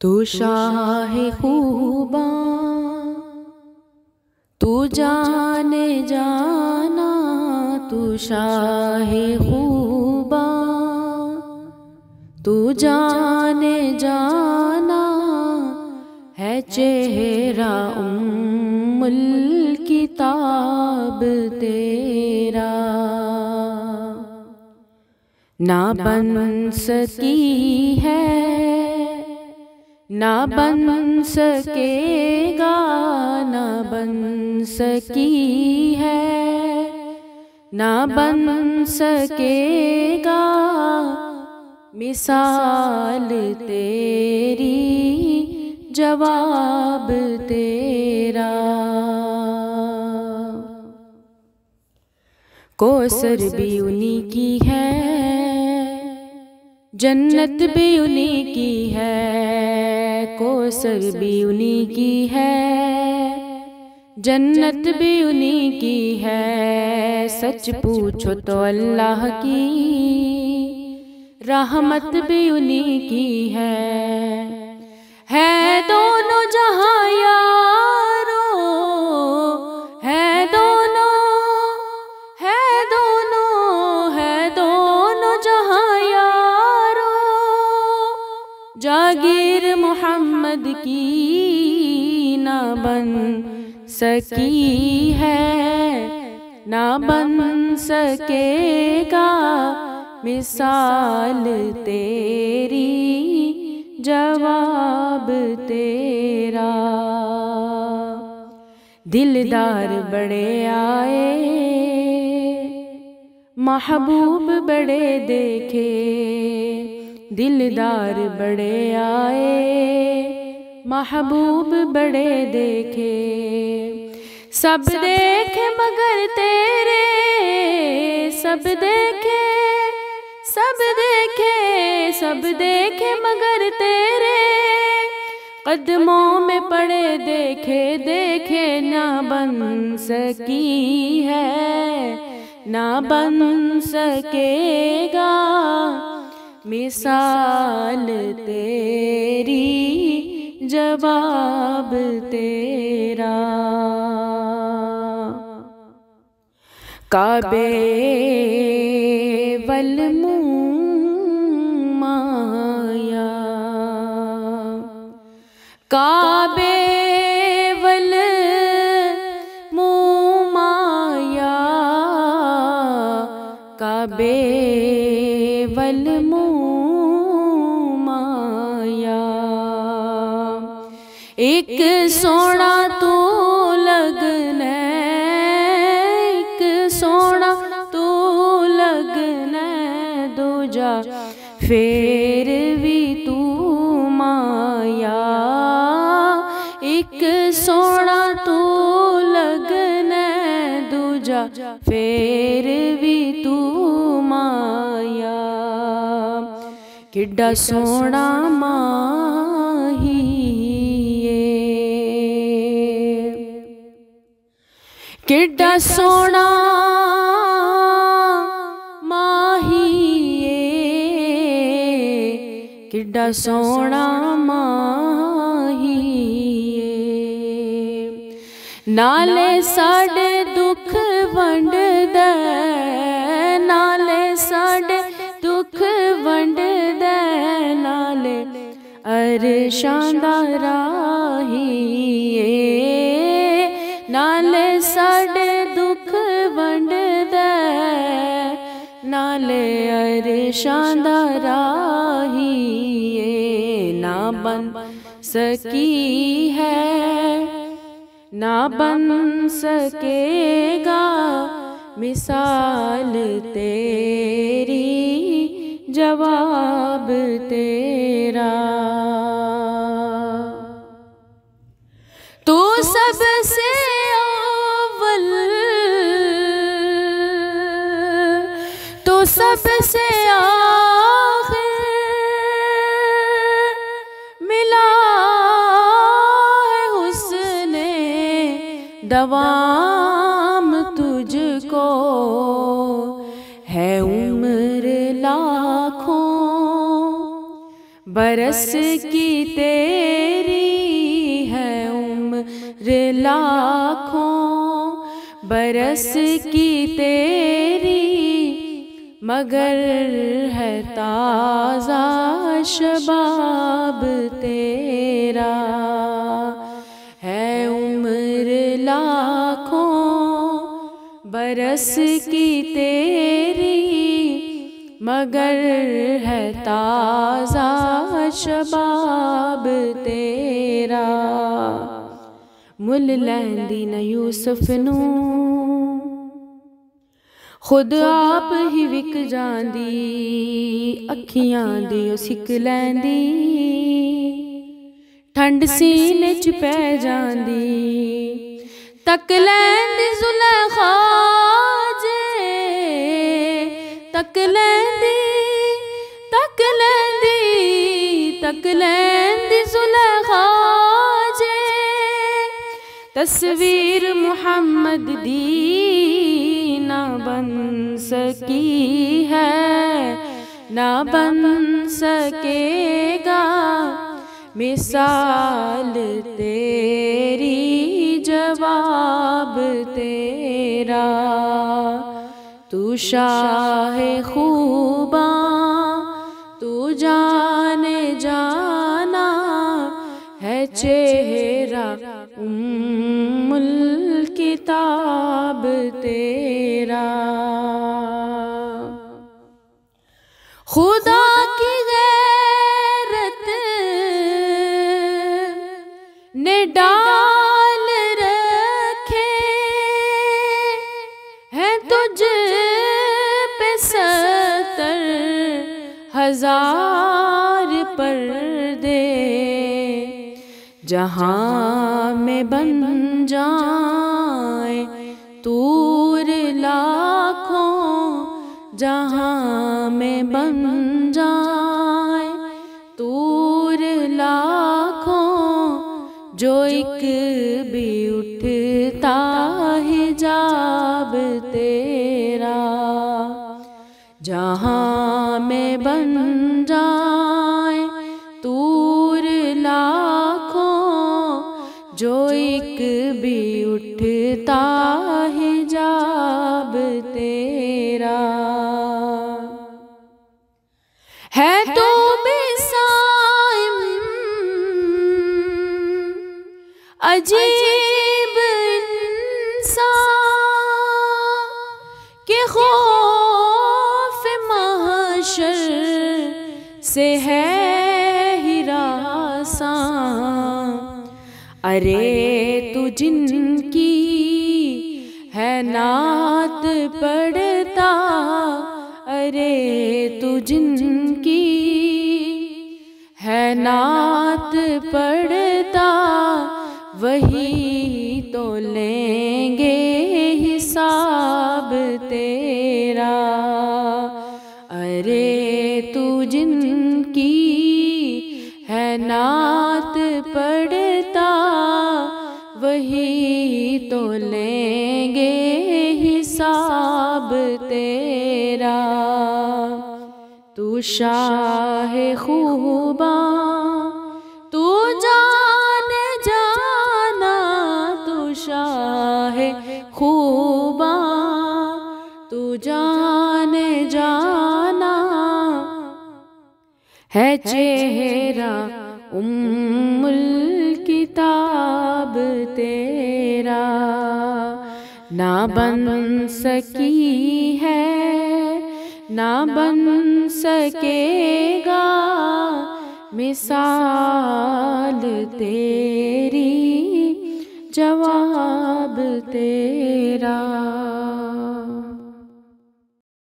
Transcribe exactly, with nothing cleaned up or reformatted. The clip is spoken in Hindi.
तू शाह खूबा तू जाने जाना, तू शाह खूबा तू जाने जाना, है चेहरा उम्मुल किताब तेरा। ना बन सकी है ना बन सकेगा, ना बन सकी है ना बन सकेगा, मिसाल तेरी जवाब तेरा। कौसर भी उन्हीं की है, जन्नत भी उन्हीं की है। कौसर भी उन्हीं की है, जन्नत भी उन्हीं की है। सच पूछो तो अल्लाह की रहमत भी उन्हीं की है। है दोनों जहां यारो, है दोनों है दोनों है दोनों जहां यारो। जागीर मोहम्मद की ना बन सकी है, ना बन सकेगा, मिसाल तेरी जवाब तेरा। दिलदार बड़े आए, महबूब बड़े देखे। दिलदार बड़े आए, महबूब बड़े देखे। सब देखे मगर तेरे, सब देखे सब देखे सब देखे मगर तेरे कदमों में पड़े देखे। देखे ना बन सकी है, ना बन सकेगा, मिसाल तेरी जवाब तेरा। काबे वल मुँह माया, काबे वल मुँह माया, काबे वल मुँह माया। एक सोना तू लगना, एक सोना तू लगना, दूजा फेर भी तू माया। एक सोना तू लगना, दूजा फेर भी तू माया। किड्डा सोना माही किड्डा सोना माहिए, किड्डा सोना माहिए। नाले साडे दुख वंड दे, नाले साडे दुख वंड दे, नाले अरशां दा राहिए। नाले साडे दुख वंड दे, नाले अरशां दा राहिए। ना बन सकी है, ना बन सकेगा, मिसाल तेरी जवाब तेरा। तू सबसे अव्वल, तू सबसे आखिर, मिला है हुस्ने दवाम तुझको। है उम्र लाखों बरस की तेरी, बरस की तेरी मगर है ताज़ा शबाब तेरा। है उम्र लाखों बरस की तेरी मगर है ताज़ा शबाब तेरा। मुल लैंदी न यूसुफ नू खुद आप ही विक जांदी, अखियां दी ओ सिक लैंदी, ठंड सीने च पै जांदी। तक लैंदी जुलेखा जे, तक लैंदी तक लैंदी तक लैंदी जुलेखा जे। तस्वीर मुहम्मद दी ना बन सकी है, ना बन सकेगा मिसाल तेरी जवाब तेरा। तू शाहे खूबा तू जाने जाना है चेहरा उम्मुल किताब तेरा। खुदा की गैरत ने डाल रखे हैं तुझ पे सत्तर हजार पर्दे। जहाँ में बन जाए तूर लाखों, जहाँ में बन जाए तूर लाखों, जो एक भी उठता हिजाब तेरा। जहाँ में बन जाए तूर लाखों, जो एक भी उठता हिजाब तेरा। है तो बेसाइम अजीब इंसान के खौफ महशर से है हिरासा। अरे तू जिनकी है नात पढ़ता, अरे तू जिनकी है नात पढ़ता, वही तो लेंगे हिसाब तेरा। अरे तू जिनकी है नात पढ़ता, वही तो लेंगे हिसाब तेरा। तू शाहे खूबा तू जाने जाना, तू शाहे खूबा तू जाने जाना है चेहरा उम्मुल किताब तेरा। ना बन सकी है, ना बन सकेगा मिसाल तेरी जवाब तेरा।